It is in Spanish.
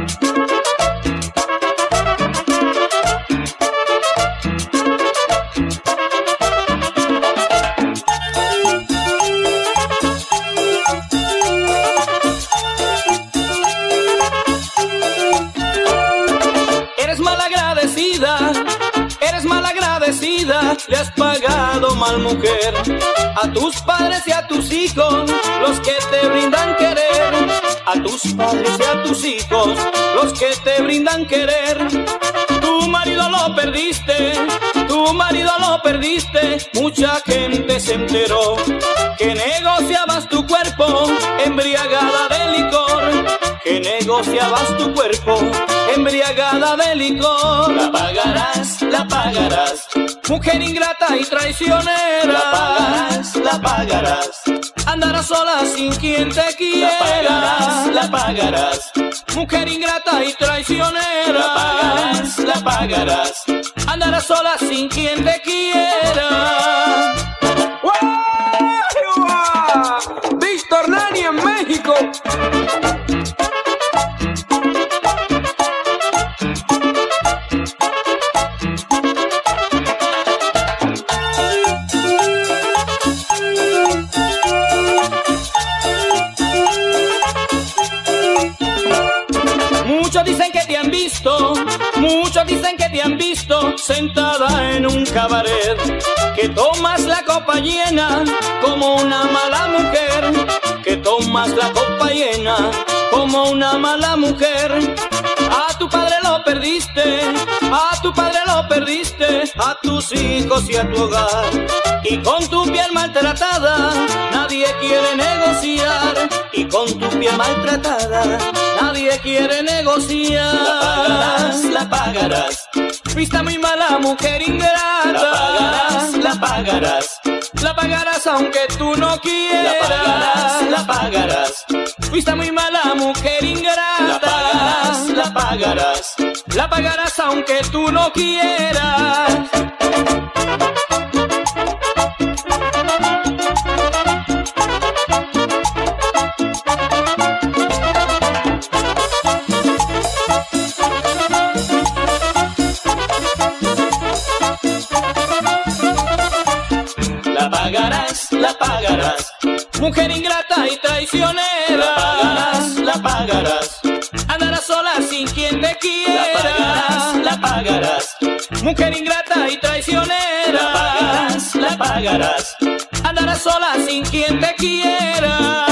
Eres malagradecida, le has pagado mal, mujer, a tus padres y a tus hijos, los que te brindan querer. A tus padres y a tus hijos, los que te brindan querer. Tu marido lo perdiste, tu marido lo perdiste, mucha gente se enteró que negociabas tu cuerpo embriagada de licor, que negociabas tu cuerpo embriagada de licor. La pagarás, mujer ingrata y traicionera. La pagarás, andarás sola sin quien te quiera. La pagarás, mujer ingrata y traicionera. La pagarás, andarás sola sin quien te quiera. Víctor Nani en México. Muchos dicen que te han visto, muchos dicen que te han visto sentada en un cabaret, que tomas la copa llena como una mala mujer, que tomas la copa llena como una mala mujer. A tu padre lo perdiste, a tu padre lo perdiste, a tus hijos y a tu hogar, y con tu piel maltratada nadie quiere negociar, y con tu piel maltratada nadie quiere negociar. La pagarás, fuiste muy mala, mujer ingrata. La pagarás aunque tú no quieras. La pagarás, fuiste muy mala, mujer ingrata. La pagarás aunque tú no quieras. la pagarás, mujer ingrata y traicionera. La pagarás, andarás sola sin quien te quiera. la pagarás, mujer ingrata y traicionera. la pagarás, andarás sola sin quien te quiera.